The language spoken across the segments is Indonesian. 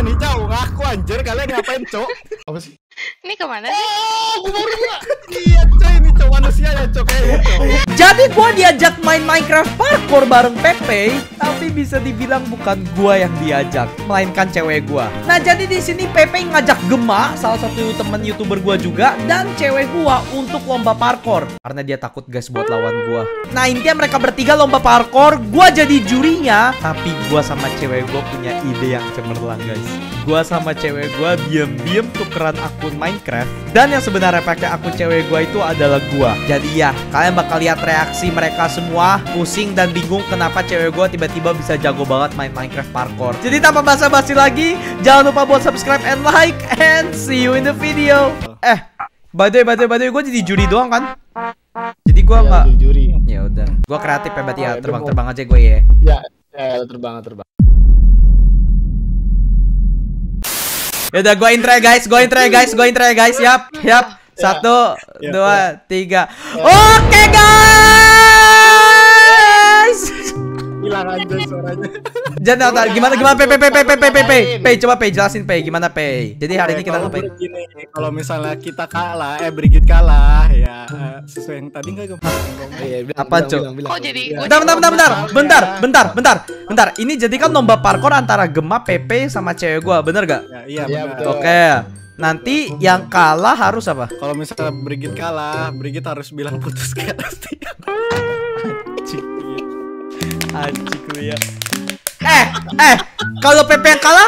nih, Cok. Ngaku anjir, kalian ngapain, Cok? Apa sih? Ini kemana sih? Iya, Cok, ini Cok manusia ya, Cok, kayaknya, Cok. Jadi gua diajak main Minecraft parkour bareng Pepe, tapi bisa dibilang bukan gua yang diajak, melainkan cewek gua. Nah, jadi di sini Pepe ngajak Gema, salah satu teman YouTuber gua juga, dan cewek gua untuk lomba parkour karena dia takut guys buat lawan gua. Nah, intinya mereka bertiga lomba parkour, gua jadi jurinya, tapi gua sama cewek gua punya ide yang cemerlang, guys. Gua sama cewek gua diem-diem tukeran akun Minecraft, dan yang sebenarnya pakai akun cewek gua itu adalah gua. Jadi ya, kalian bakal lihat reaksi mereka semua pusing dan bingung kenapa cewek gua tiba-tiba bisa jago banget main Minecraft parkour. Jadi tanpa basa-basi lagi, jangan lupa buat subscribe and like, and see you in the video. By the way, gua jadi juri doang kan? Jadi gua nggak. Juri. Ya udah, gua kreatif ya berarti ya, terbang aja gue ya. Ya, terbang. Ya udah, gua intro ya guys, Yap. 1, 2, 3. Oke guys. Hilang aja suaranya. Jangan, gimana Pe, coba Pe jelasin Pe, gimana Pe. Jadi hari ini kita ngapain? Gini, kalau misalnya kita kalah, Brigit kalah, ya sesuai yang tadi nggak Apa, Cok? Kok jadi Bentar. Ini jadi kan lomba parkour antara Gema, Pepe sama cewek gua, bener gak? Iya, benar. Oke. Nanti yang kalah harus apa? Kalau misalnya Brigit kalah, Brigit harus bilang putus kayak pasti. Anjing lu ya. Kalau Pepe yang kalah?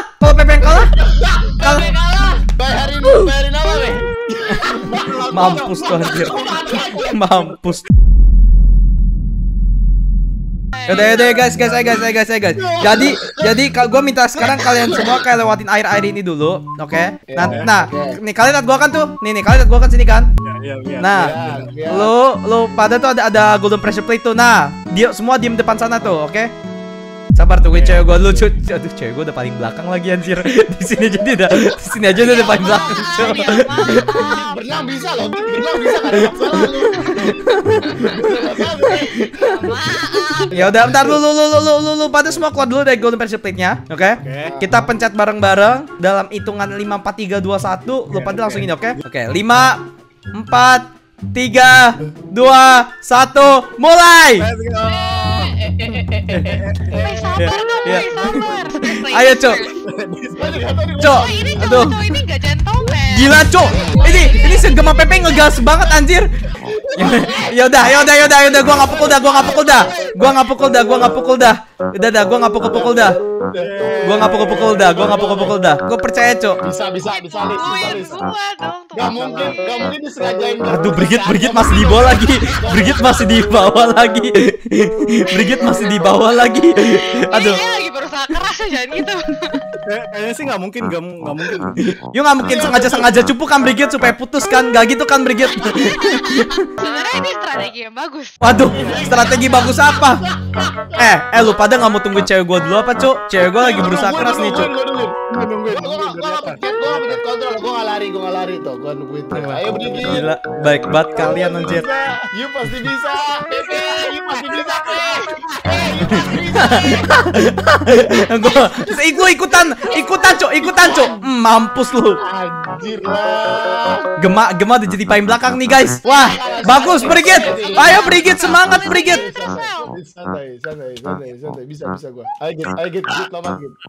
Bayarin apa, Be? Mampus tuh anjir. Mampus. Yaudah guys. Jadi kalau gue minta sekarang kalian semua kayak lewatin air ini dulu, oke? Nah, nih kalian lihat gua kan tuh, nih kalian lihat gua kan sini kan? Iya. Nah, lu pada tuh ada golden pressure plate tuh. Nah, dia semua diem depan sana tuh, oke? Sabar tungguin cewek gua dulu, cuy. Aduh, cewek gua udah paling belakang lagi anjir. Di sini aja udah paling belakang, cuy. Berenang bisa loh, berenang bisa kan? Ya udah, bentar lu pada semua keluar dulu dari golden pressure plate-nya, oke? Kita pencet bareng-bareng dalam hitungan 5 4 3 2 1. Lu pada langsung ini, oke? Oke, 5 4 3 2 1 mulai. Sabar dong, sabar. Ayo, Cok. Aduh. Ini gak jantungan. Gila, Cok. Ini segema Pepe ngegas banget anjir. Ya udah, gua nggak pukul dah. Gua nggak pukul dah. Gua percaya, Cok. Bisa. Gak mungkin disengajain. Aduh, Brigit masih di bawah lagi. Brigit masih di bawah lagi. Aduh. Dia lagi berusaha keras, jangan gitu. Kayaknya sih nggak mungkin. Yuk, nggak mungkin sengaja cupu kan Brigit supaya putus kan? Gak gitu kan Brigit? Sebenarnya ini strategi yang bagus. Waduh, strategi bagus apa? Lu pada nggak mau tungguin cewek gua dulu apa, Cok? Cewek gua lagi berusaha keras nih, Cok. Gue nggak lari tuh, gue nungguin. Ayo Brigit. Gila, baik banget kalian anjir. You pasti bisa. You pasti bisa. Gua ikutan, Cok. Mampus lu. Anjir lah. Gema udah jadi paling belakang nih, guys. Wah, bagus Brigit. Ayo Brigit, semangat Brigit. Santai. Bisa gue. Ayo Git, lompat Git.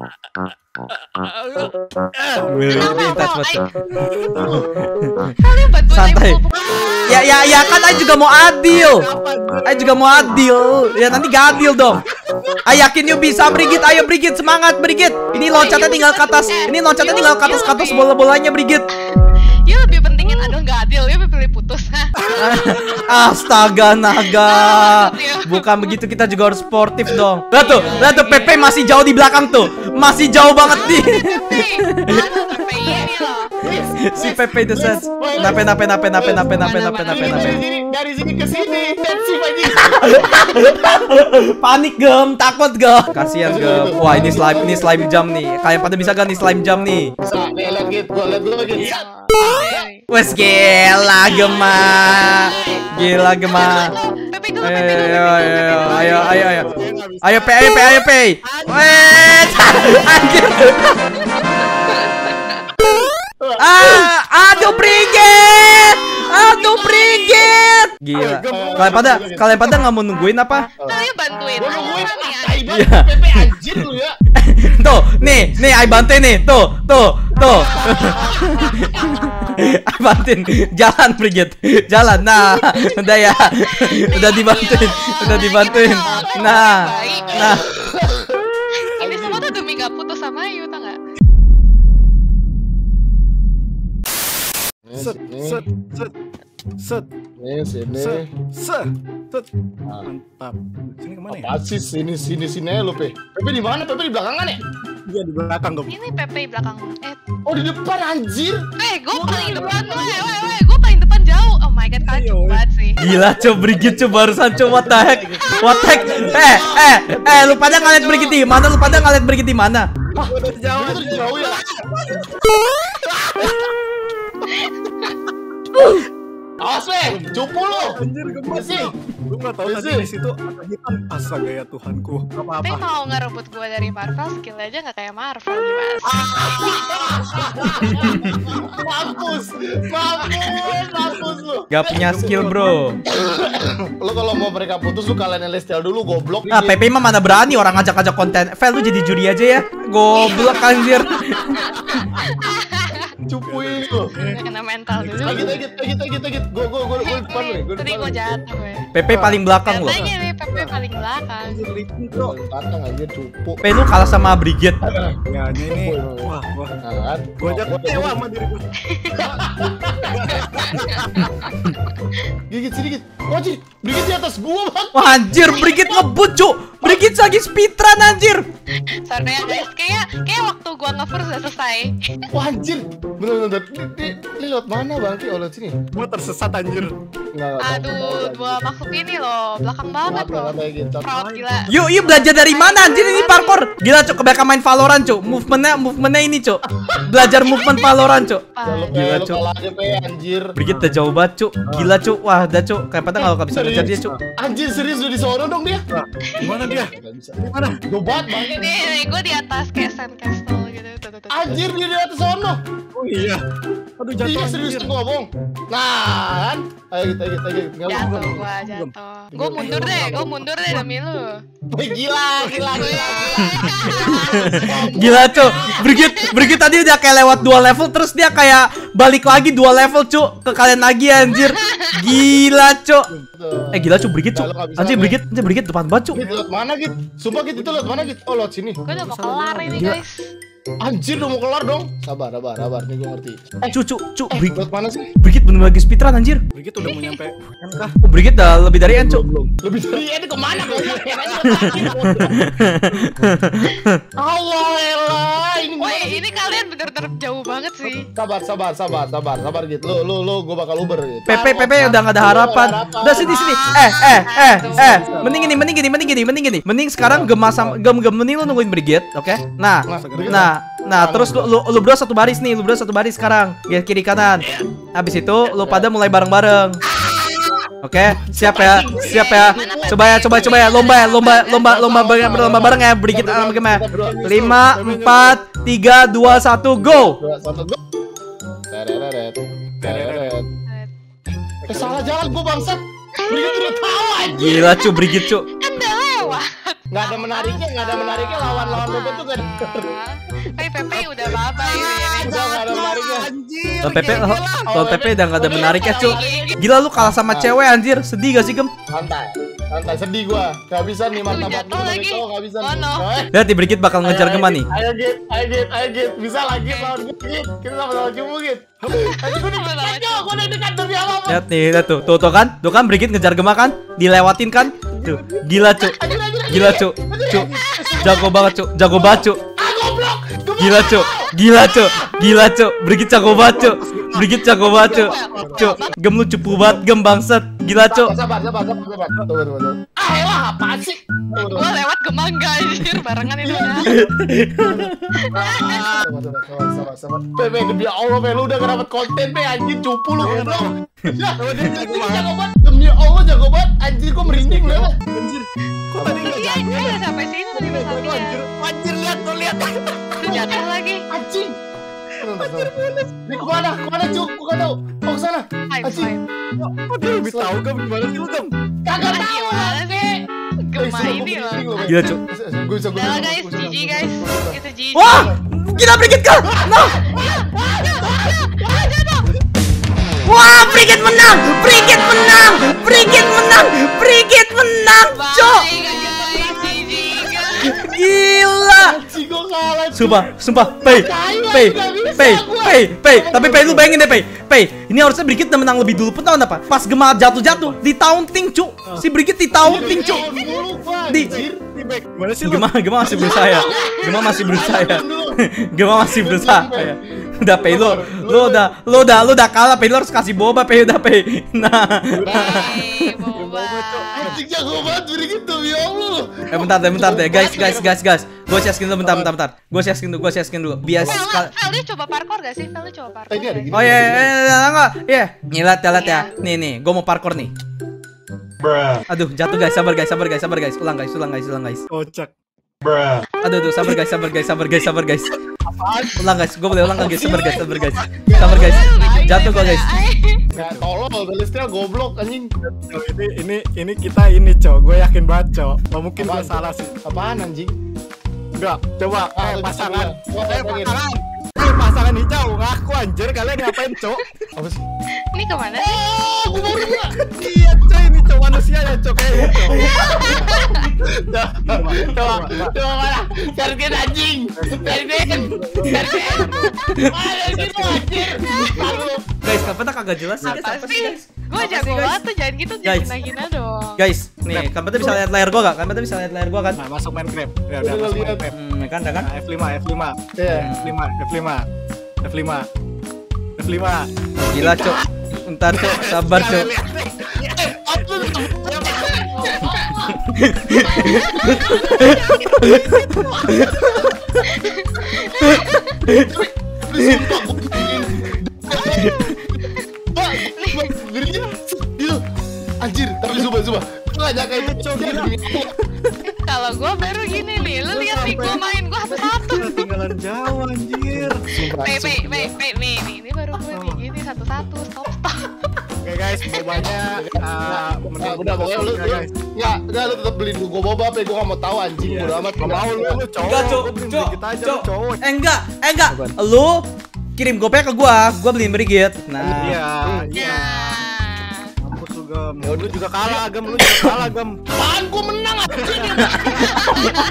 Santai. Ya kan Ayo juga mau adil. Ya nanti gak adil dong. Ayo yakin yuk bisa Brigit. Ayo Brigit, semangat Brigit. Ini loncatnya tinggal ke atas. Bola-bolanya Brigit. Ya lebih pentingin gak adil, ya pilih putus. Astaga naga. Bukan begitu, kita juga harus sportif dong. Lihat tuh Pepe masih jauh di belakang tuh. Masih jauh banget nih. Si Pepe the Sense. Nape. Dari sini ke sini. Panik Gem, takut Gem. Kasihan Gem. Wah, ini slime jump nih. Kalian pada bisa gak nih slime jump nih? Bisa, lihat Git, gua lihat dulu Git. Wes gila Gema. Ayo Pe. Wes anjir. Kalian pada nggak mau nungguin apa? Saya bantuin. Gua nungguin Apa nih, Aiban Iya. Pepe anjir lu ya. Tuh, nih, Ai bantuin nih, tuh. Ai bantuin, jalan Brigit, jalan. Nah, udah ya, udah dibantuin. Nah. Ini semua tuh demi gak putus sama Ayu, tau gak? Set. Nih sini. Set. Mantap. Sini kemana ya? Apa sih sini aja lu Pe? Pepe di mana? Pepe di belakang kan ya? Iya di belakang dong. Ini Pepe belakang. Oh di depan anjir. Gue paling depan. Gue paling depan jauh. Oh my god, kalian cukup banget sih. Gila, Brigit barusan what the heck? Lu pada ngeliat Brigit di mana? Udah jauh. Itu jauh ya. Awas Pe, cupu lu. Anjir gemes sih. Lu nggak tahu tadi di situ ada hitam. Astaga ya Tuhanku. Tapi Apa-apa. mau ngerebut gue dari Marvel, skill aja gak kayak Marvel gimana? Mampus lu. Gak punya skill, bro. Lu kalau mau mereka putus lu kalian Celestial dulu goblok. Ah, Pepe mah mana berani orang ngajak konten. Fel, lu jadi juri aja ya. Goblok anjir. Cupuin lu. Kena mental dulu. Lagi. Gue depan nih. Tadi gue jatuh gue. Pepe paling belakang loh. Katanya nih Pepe paling belakang. Anjir licin bro. Batang aja cupu. Pepe lu kalah sama Brigit. Ya ini. Wah. Nah, Gua aja kecewa sama diri gua. Gigit sedikit. Wajib, Brigit di atas gua, Bang. Wah, anjir, Brigit ngebut, Cuk. Brigit lagi speedrun anjir. Sorry ya guys, kayak waktu gua nge-first udah selesai. Wah, anjir. Bener. Ini lewat mana, Bang? Oh, lewat sini. Gua tersesat anjir. Enggak. Aduh, gua masuk ini loh, belakang banget loh. Proud gila. Yuk belajar dari mana anjir ini parkour. Gila, Cuk, kebanyakan main Valorant, Cuk. Movementnya ini, Cuk. Belajar movement Valorant, Cuk. Gila, Cuk. aja, Pe, anjir. Brigit udah jauh banget, Cuk. Gila, Cuk. Wah, udah, Cuk. Kayak pada nggak bisa ngejar dia, Cuk. Anjir, serius lu di sono dong dia. Nah, gimana dia? Enggak bisa. Gimana? Gobat, Bang. Nih, gua di atas kayak sandcastle gitu. Tuh. Anjir, dia di atas sono. Oh iya. Aduh jatuh. Iya, serius anjir. gua ngomong. Nah, kan? Ayo kita. Tinggal Jatuh gua jatuh. Gua mundur deh demi lu. Gila. Gila, Cuk. Brigit tadi udah kayak lewat 2 level terus dia kayak balik lagi 2 level, Cuk. Ke kalian lagi anjir. Gila, Cuk. Gila, Cuk, Brigit, Cuk. Anjir, Brigit depan banget, Cuk. Git, lewat mana, Git? Sumpah, Git, itu lewat mana, Git? Oh, lewat sini. Gua udah mau kelar ini Gila. guys. Anjir, udah mau kelar dong. Sabar. Nih gua ngerti. Cuk, Lewat mana sih? Brigit bener lagi speedrun anjir. Brigit udah mau nyampe. Kah? Oh, Brigit udah lebih dari N, Cuk. Lebih dari ini kemana kau? Allah elah, ini Woi, ini kalian bener-bener jauh banget sih. sabar Git. Lu gua bakal Uber gitu. Pepe udah gak ada harapan. Udah sini. Mending gini. Mending sekarang gem mending lu nungguin Brigit, oke? Nah, terus lu berdua satu baris nih, sekarang. Kiri kanan. Habis itu lu pada mulai bareng-bareng. Oke, siap ya. Coba ya. Lomba bareng ya. Brigit sama game ya. 5, 4, 3, 2, 1, go. 2, 1, go. Teret. Salah jalan gua bangsat. Brigit udah tahu anjir. Gila, Cuk, Brigit, Cuk. Kan udah lewat. Enggak ada menariknya lawan Pepe tuh kan. Pepe udah bye-bye ini. Udah enggak ada menariknya. Anjir. Kalau Pepe udah gak ada menariknya, Cuk. Gila, lu kalah sama cewek anjir. Sedih gak sih, Gem? Santai, sedih gua. Gak bisa nih martabat Jatuh lagi. Gak bisa Oh, nih. no. Lihat nih, Brigit bakal ngejar Gema nih. Ayo Git. Bisa lagi lawan Git. Kita sama-sama cumu Git. Gua udah dekat demi apa? Lihat nih, lihat tuh kan Brigit ngejar Gema kan? Dilewatin kan? Tuh, gila, Cuk. Jago banget, Cuk. Gila, Cuk. Brigit jago banget, Cuk. Cuk, Gem lu cupu banget, Gem bangsat. Gila, Cuk. Sabar. Tunggu. Elah, apaan sih? Gua lewat Gemangga anjir barengan ini ya. Sabar. Pepe, demi Allah, Pe, lu udah gak dapet konten, Pe, anjir, cupu lu, goblok. Ya, jago banget. Demi Allah, jago banget. Anjir, gua merinding lu ya. Anjir. Kok tadi enggak Iya, jago? sampai sini tadi Mas Alvin ya. Anjir lihat. Lu jatuh lagi. Anjing. Ini kemana, Cuk? Gua gak tau. Oh, kesana. High Anjing. five. Kok dia lebih tahu Gem gimana sih lu Gem? Kagak tahu lah, Kek. Gema ini loh. Gila, Cuk. Gue bisa Udah guys, GG guys. Itu GG. Wah, gila Brigit kah? Nah. Wah, Brigit menang. Brigit menang. Brigit menang. Brigit menang, Cuk. Bye guys, GG guys. Gila. Si gue kalah. Sumpah, Pei. Tapi Pei lu bayangin deh, Pei. Ini harusnya Brigit udah menang lebih dulu pun, tau apa? Pas Gema jatuh, di taunting, Cuk. Si Brigit di taunting, Cuk. Di Gimana sih lu? Gema masih berusaha ya. Gema masih berusaha ya. Udah Pei lu udah kalah, Pei, lu harus kasih boba, Pei, udah Pei. Nah. Boba. Anjing jago banget Brigit tuh, ya Allah. Bentar deh, guys. Gue share skin dulu, bentar. Gue share skin dulu. Bias Feldy coba parkour gak sih? Feldy coba parkour. Ini ada gini. Oh iya, enggak. Iya. Nih, lihat ya. Nih, gue mau parkour nih. Aduh, jatuh guys, sabar guys. Ulang guys. Kocak. Aduh, sabar guys. Ulang guys, gue boleh ulang guys, sabar guys. Jatuh gua guys. Nggak tolol, Celestial goblok anjing. Ini kita cowok, gue yakin banget cowok. Gak mungkin gue salah sih. Apaan anjing? Enggak, coba pasangan. Pasangan. Pasangan hijau ngaku anjir, kalian ngapain cowok? Apa sih? Ini kemana? Oh, gue baru bilang. Iya coy, ini cowok manusia ya cowok kayak gitu. Coba mana? Sergen anjing. Sergen. Anjir. Guys, kenapa kagak jelas sih? Apa sih? Gue jago banget tuh, jangan gitu, Guys. jangan hina dong. Guys, nih, kenapa bisa lihat layar gua gak? Nah, masuk Minecraft. Ya udah masuk lihat. Minecraft. Kan? Nah, F5. Iya. F5. Gila, Cok. Bentar, Cok. Sabar, Cok. Anjir, tapi coba. Gua ngajak kayak gitu gila. Kalau gue baru gini nih, lu lihat nih gue main gue satu-satu. Ketinggalan jauh anjir. Ini baru gue nih gini satu-satu, stop. Oke guys, bobanya Udah pokoknya lu guys. enggak lu tetap beliin gua boba apa gua enggak mau tahu anjing bodo amat. Gak mau lu cowok. Enggak, Cok. Gua beliin Brigit aja lu cowok. Enggak. Lu kirim gopay ke gua beliin Brigit. Nah. Iya. Mampus lu Gem. Lu juga kalah Gem. Apaan gua menang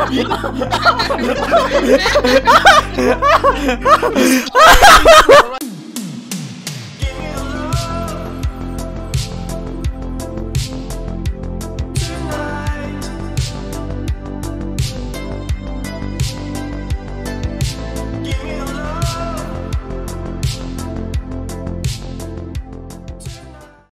anjing.